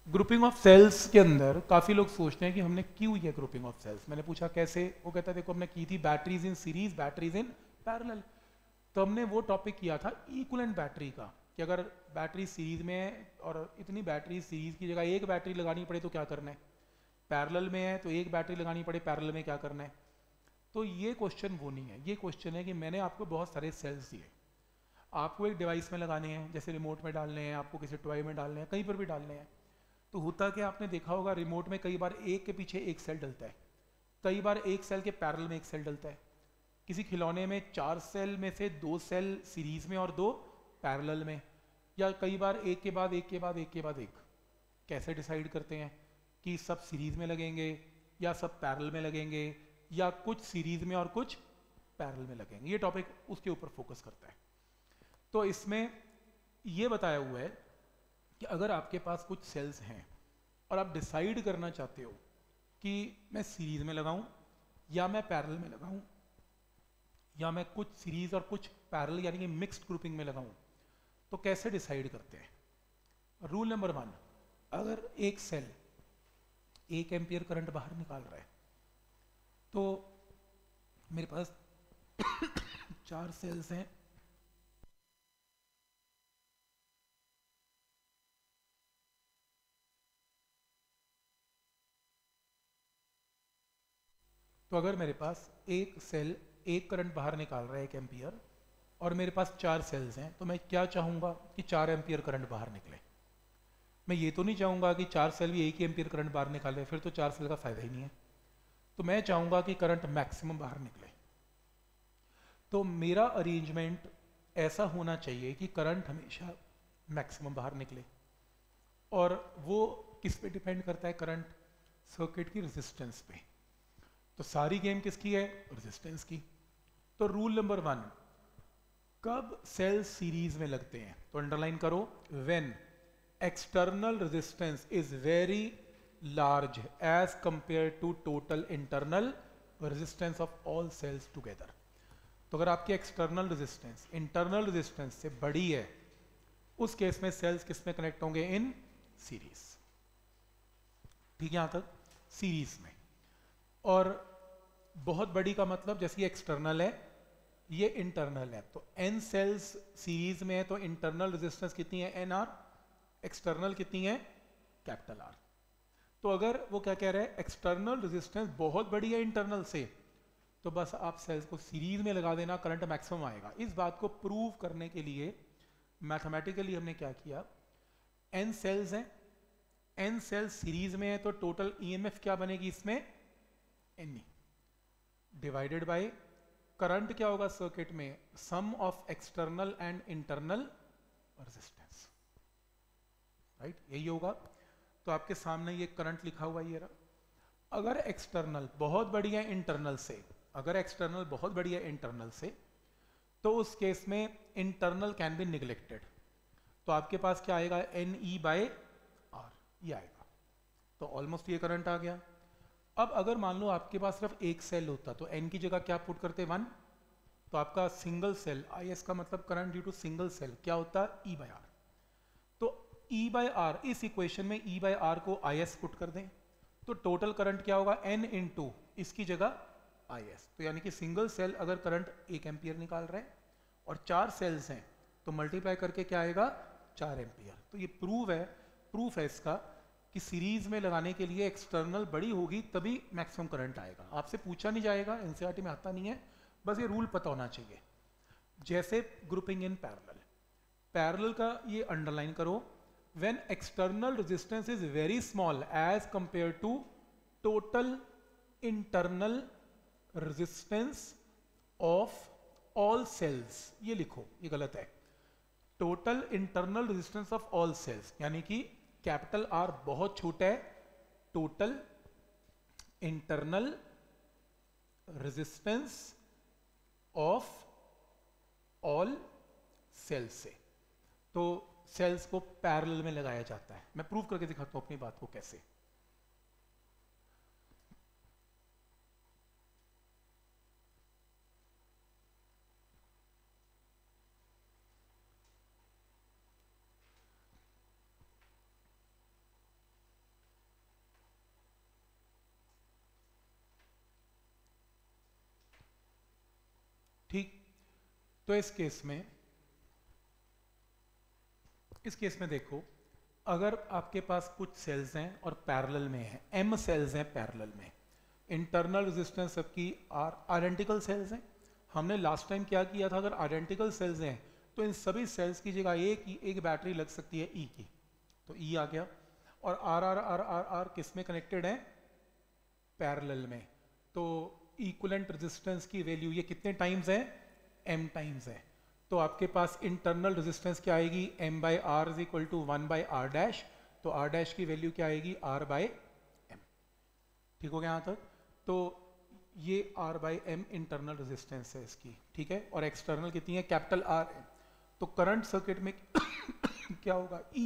Grouping of sales के अंदर काफ़ी लोग सोचते हैं कि हमने क्यों ये ग्रुपिंग ऑफ सेल्स, मैंने पूछा कैसे, वो कहता है देखो हमने की थी batteries in series batteries in parallel. तो हमने वो टॉपिक किया था इक्विवेलेंट बैटरी का, कि अगर बैटरी सीरीज में है और इतनी बैटरी सीरीज की जगह एक बैटरी लगानी पड़े तो क्या करना है, पैरेलल में है तो एक बैटरी लगानी पड़े पैरेलल में क्या करना है। तो ये क्वेश्चन वो नहीं है, ये क्वेश्चन है कि मैंने आपको बहुत सारे सेल्स दिए, आपको एक डिवाइस में लगाने हैं, जैसे रिमोट में डालने हैं, आपको किसी टॉय में डालने हैं, कहीं पर भी डालने हैं। तो होता क्या, आपने देखा होगा रिमोट में कई बार एक के पीछे एक सेल डलता है, कई बार एक सेल के पैरेलल में एक सेल डलता है। किसी खिलौने में 4 सेल में से 2 सेल सीरीज में और 2 पैरेलल में, या कई बार एक के बाद एक के बाद एक के बाद एक। कैसे डिसाइड करते हैं कि सब सीरीज में लगेंगे या सब पैरेलल में लगेंगे, या कुछ सीरीज में और कुछ पैरेलल में लगेंगे, ये टॉपिक उसके ऊपर फोकस करता है। तो इसमें ये बताया हुआ है कि अगर आपके पास कुछ सेल्स हैं और आप डिसाइड करना चाहते हो कि मैं सीरीज में लगाऊं या मैं पैरेलल में लगाऊं, या मैं कुछ सीरीज और कुछ पैरेलल यानी कि मिक्स्ड ग्रुपिंग में लगाऊं, तो कैसे डिसाइड करते हैं। रूल नंबर 1, अगर एक सेल 1 एम्पियर करंट बाहर निकाल रहा है, तो मेरे पास 4 सेल्स हैं, तो अगर मेरे पास एक सेल एक करंट बाहर निकाल रहा है 1 एम्पियर और मेरे पास 4 सेल्स हैं, तो मैं क्या चाहूँगा कि 4 एम्पियर करंट बाहर निकले। मैं ये तो नहीं चाहूँगा कि 4 सेल भी 1 ही एम्पियर करंट बाहर निकाले, फिर तो 4 सेल का फायदा ही नहीं है। तो मैं चाहूँगा कि करंट मैक्सिमम बाहर निकले। तो मेरा अरेंजमेंट ऐसा होना चाहिए कि करंट हमेशा मैक्सिमम बाहर निकले। और वो किस पे डिपेंड करता है करंट, सर्किट की रेजिस्टेंस पे। तो सारी गेम किसकी है, रेजिस्टेंस की। तो रूल नंबर 1, कब सेल सीरीज में लगते हैं, तो अंडरलाइन करो, when external resistance is very large as compare to total internal resistance of all cells together. तो अगर आपकी एक्सटर्नल रेजिस्टेंस इंटरनल रेजिस्टेंस से बड़ी है, उस केस में सेल्स किस में कनेक्ट होंगे, इन सीरीज। ठीक है, यहां तक सीरीज में। और बहुत बड़ी का मतलब जैसे ये एक्सटर्नल है, ये इंटरनल है, तो n सेल्स सीरीज में है तो इंटरनल रेजिस्टेंस कितनी है, एन आर, एक्सटर्नल कितनी है, कैपिटल आर। तो अगर वो क्या कह रहे हैं, एक्सटर्नल रेजिस्टेंस बहुत बड़ी है इंटरनल से, तो बस आप सेल्स को सीरीज में लगा देना, करंट मैक्सिमम आएगा। इस बात को प्रूव करने के लिए मैथमेटिकली हमने क्या किया, n सेल्स हैं, n सेल्स सीरीज में है तो टोटल ईएमएफ क्या बनेगी इसमें, n डिवाइडेड बाय करंट क्या होगा सर्किट में, sum of external and internal resistance, right, यही होगा। तो आपके सामने ये करंट लिखा हुआ ये रहा। अगर एक्सटर्नल बहुत बड़ी है इंटरनल से, अगर एक्सटर्नल बहुत बड़ी है इंटरनल से, तो उस केस में इंटरनल कैन बी निगलेक्टेड। तो आपके पास क्या आएगा, एन ई बाय आर, ये आएगा। तो ऑलमोस्ट ये करंट आ गया। अब अगर मान लो आपके पास सिर्फ एक सेल होता, तो n की जगह क्या पुट करते, 1, तो आपका सिंगल सेल, IS का मतलब current due to single cell क्या होता है, E बाय आर। तो E बाय आर, इस इक्वेशन में E बाय आर को IS पुट कर दें, तो टोटल करंट क्या होगा, n इंटू इसकी जगह IS। तो यानी कि सिंगल सेल अगर करंट 1 एम्पियर निकाल रहे हैं और 4 सेल्स हैं, तो मल्टीप्लाई करके क्या आएगा, 4 एम्पियर। तो ये प्रूफ है इसका कि सीरीज में लगाने के लिए एक्सटर्नल बड़ी होगी तभी मैक्सिमम करंट आएगा। आपसे पूछा नहीं जाएगा, एनसीईआरटी में आता नहीं है, बस ये रूल पता होना चाहिए। जैसे ग्रुपिंग इन पैरेलल, पैरेलल का ये अंडरलाइन करो, when external resistance is very small as compare to total internal resistance of all cells. ये लिखो, ये गलत है, total internal resistance of all cells, यानी कि कैपिटल आर बहुत छोटा है total internal resistance of all cells से। तो सेल्स को पैरेलल में लगाया जाता है। मैं प्रूव करके दिखाता हूं अपनी बात को कैसे। तो इस केस में देखो, अगर आपके पास कुछ सेल्स हैं और पैरेलल में है, m सेल्स हैं पैरेलल में, इंटरनल रेजिस्टेंस सबकी आइडेंटिकल सेल्स हैं। हमने लास्ट टाइम क्या किया था, अगर आइडेंटिकल सेल्स हैं तो इन सभी सेल्स की जगह एक बैटरी लग सकती है E की, तो E आ गया। और R किस में कनेक्टेड है, पैरेलल में, तो इक्विवेलेंट रेजिस्टेंस की वैल्यू ये कितने टाइम्स है, m टाइम्स है। तो आपके पास इंटरनल रेजिस्टेंस क्या आएगी, m by R is equal to 1 by R dash, तो r डैश की वैल्यू क्या आएगी, r बाई m। ठीक हो गया यहाँ तक। तो ये r by m internal resistance है इसकी, ठीक है। और एक्सटर्नल कितनी है, कैपिटल R है। तो करंट सर्किट में क्या होगा, E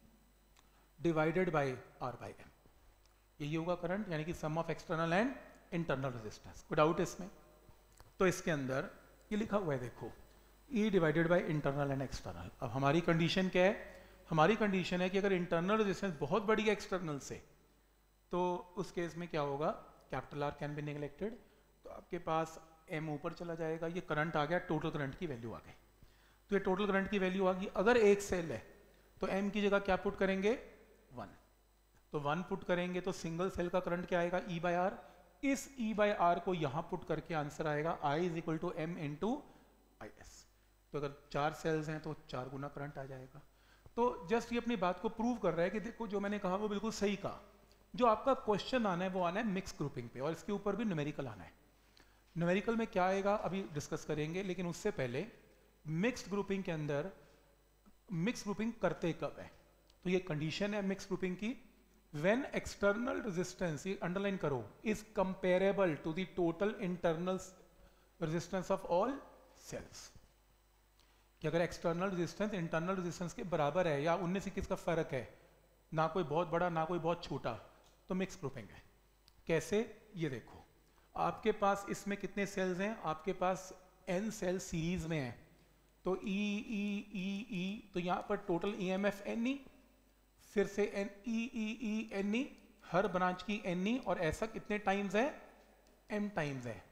divided by R by m, यही होगा करंट, यानी कि sum of external and internal resistance. कोई डाउट इसमें? तो इसके अंदर ये लिखा हुआ है देखो, E divided by internal and external. अब हमारी कंडीशन क्या है, हमारी कंडीशन है कि अगर इंटरनल रेजिस्टेंस बहुत बड़ी है एक्सटर्नल से, तो उस केस में क्या होगा, capital R can be neglected. तो आपके पास M ऊपर चला जाएगा, ये करंट आ गया, टोटल करंट की वैल्यू आ गई। तो ये टोटल करंट की वैल्यू आ गई। अगर एक सेल है तो M की जगह क्या पुट करेंगे, 1, तो 1 पुट करेंगे तो सिंगल सेल का करंट क्या आएगा, E बाई आर। इस E बाई आर को यहां पुट करके आंसर आएगा I is equal to M into I S. तो अगर 4 सेल्स हैं तो 4 गुना करंट आ जाएगा। तो जस्ट ये अपनी बात को प्रूव कर रहा है कि देखो जो मैंने कहा वो बिल्कुल सही कहा। जो आपका क्वेश्चन आना है वो आना है मिक्स ग्रुपिंग पे, और इसके ऊपर भी न्यूमेरिकल आना है। न्यूमेरिकल में क्या आएगा अभी डिस्कस करेंगे, लेकिन उससे पहले मिक्स्ड ग्रुपिंग के अंदर मिक्स ग्रुपिंग करते कब है, तो ये कंडीशन है मिक्स ग्रुपिंग की, व्हेन एक्सटर्नल रेजिस्टेंस, अंडरलाइन करो, is comparable to the total internal resistance of all cells. कि अगर एक्सटर्नल रेजिस्टेंस इंटरनल रेजिस्टेंस के बराबर है या उनमें से किसका फर्क है, ना कोई बहुत बड़ा ना कोई बहुत छोटा, तो मिक्स ग्रुपिंग है। कैसे, ये देखो, आपके पास इसमें कितने सेल्स हैं, आपके पास n सेल सीरीज में है, तो E, तो यहाँ पर टोटल EMF NE, फिर से NE, हर ब्रांच की NE, और ऐसा कितने टाइम्स है, m टाइम्स है,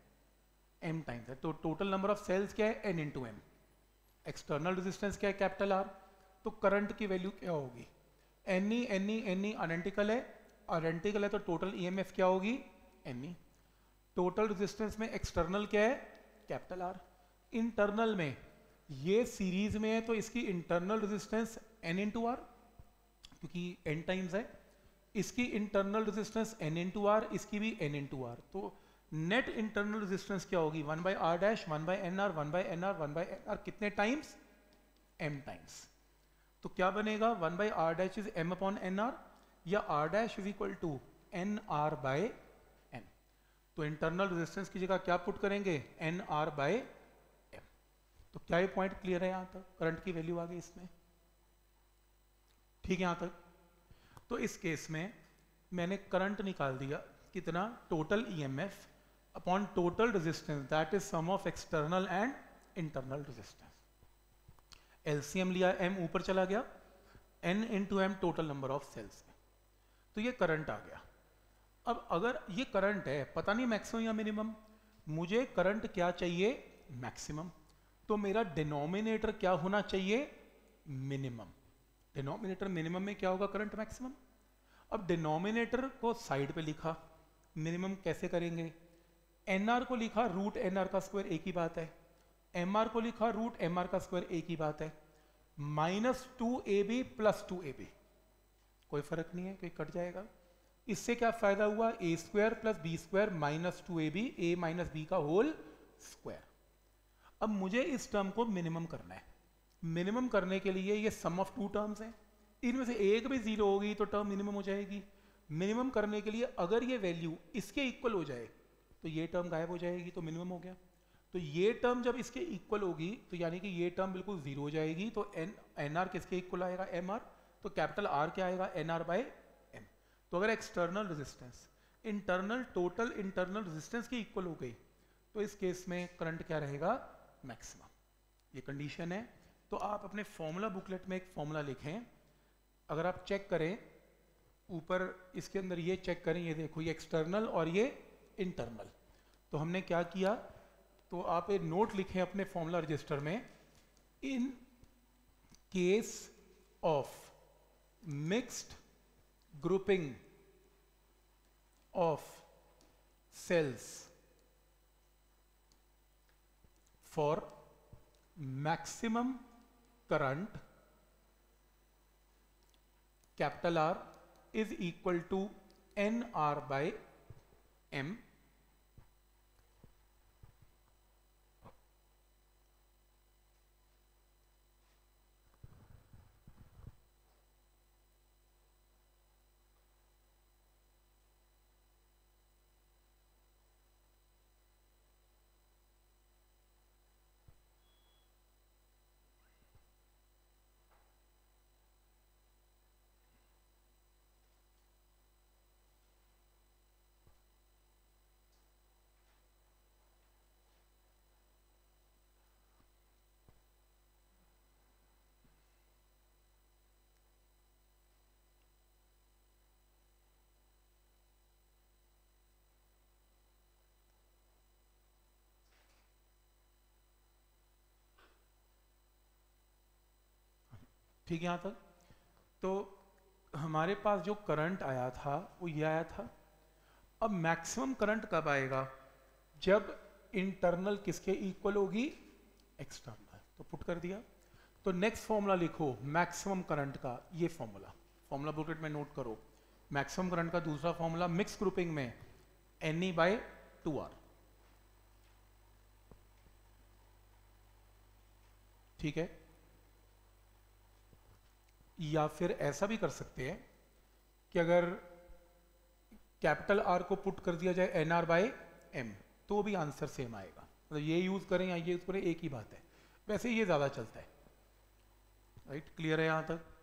तो टोटल नंबर ऑफ सेल्स क्या है, n into m। External resistance क्या है, कैपिटल R। तो करंट की वैल्यू क्या होगी, NE आइडेंटिकल है, तो टोटल EMF क्या होगी, NE। टोटल रेजिस्टेंस में एक्सटर्नल क्या है, कैपिटल R। इंटरनल में ये सीरीज में है तो इसकी internal resistance n into R, क्योंकि n टाइम्स है। इसकी internal resistance n into R, इसकी भी n इंटू आर। तो नेट इंटरनल रेजिस्टेंस क्या होगी, 1 by R dash, 1 by N R, 1 by N R, 1 by N R, कितने टाइम्स, m टाइम्स। तो क्या बनेगा, 1 by R dash is m upon N R, या R dash is equal to N R by M. तो internal resistance की जगह क्या put करेंगे, एन आर बाई एम। तो क्या ये पॉइंट क्लियर है, यहां तक करंट की वैल्यू आ गई इसमें, ठीक है यहां तक। तो इस केस में मैंने करंट निकाल दिया, कितना, total EMF upon total resistance, that is sum of external and internal resistance. LCM लिया, m ऊपर चला गया, n into m total number of cells में, तो ये करंट आ गया। अब अगर ये करंट है, पता नहीं मैक्सिमम या मिनिमम, मुझे करंट क्या चाहिए, मैक्सिमम। तो मेरा डिनोमिनेटर क्या होना चाहिए, मिनिमम। डिनोमिनेटर मिनिमम में क्या होगा, करंट मैक्सिमम। अब डिनोमिनेटर को साइड पे लिखा, मिनिमम कैसे करेंगे, NR को लिखा रूट NR का स्क्वायर, एक ही बात है। MR को लिखा रूट MR का स्क्वायर, एक ही बात है। -2AB प्लस 2AB, कोई फर्क नहीं है, कोई कट जाएगा। इससे क्या फायदा हुआ, a square plus b square minus 2ab, a minus b का होल स्क्वायर। अब मुझे इस टर्म को मिनिमम करना है। मिनिमम करने के लिए ये सम ऑफ 2 टर्म्स हैं, इनमें से एक भी 0 होगी तो टर्म मिनिमम हो जाएगी। मिनिमम करने के लिए अगर ये वैल्यू इसके इक्वल हो जाए तो ये टर्म गायब हो जाएगी, तो मिनिमम हो गया। तो ये टर्म जब इसके इक्वल होगी तो यानी कि ये टर्म बिल्कुल 0 हो जाएगी, तो NR किसके इक्वल आएगा, MR। तो कैपिटल R क्या आएगा, NR बाई M। तो अगर external resistance total internal resistance की इक्वल हो गई तो इस केस में करंट क्या रहेगा, मैक्सिमम। ये कंडीशन है। तो आप अपने फॉर्मूला बुकलेट में एक फॉर्मूला लिखें, अगर आप चेक करें ऊपर इसके अंदर ये चेक करें, ये देखो ये एक्सटर्नल और ये इंटरनल। तो हमने क्या किया, तो तो आप एक नोट लिखें अपने फॉर्मूला रजिस्टर में, in case of mixed grouping of cells for maximum current, capital R is equal to NR by M. ठीक है यहाँ तक। तो हमारे पास जो करंट आया था वो ये आया था। अब मैक्सिमम करंट कब आएगा? जब इंटरनल किसके इक्वल होगी? एक्सटर्नल। तो पुट कर दिया। तो नेक्स्ट फॉर्मूला लिखो मैक्सिमम करंट का, ये फॉर्मूला बुकलेट में नोट करो। मैक्सिमम करंट का दूसरा फॉर्मूला मिक्स ग्रुपिंग में Ne/2R। ठीक है, या फिर ऐसा भी कर सकते हैं कि अगर कैपिटल R को पुट कर दिया जाए NR/M तो भी आंसर सेम आएगा। मतलब ये यूज करें या ये यूज करें एक ही बात है, वैसे ये ज्यादा चलता है। राइट, क्लियर है यहाँ तक?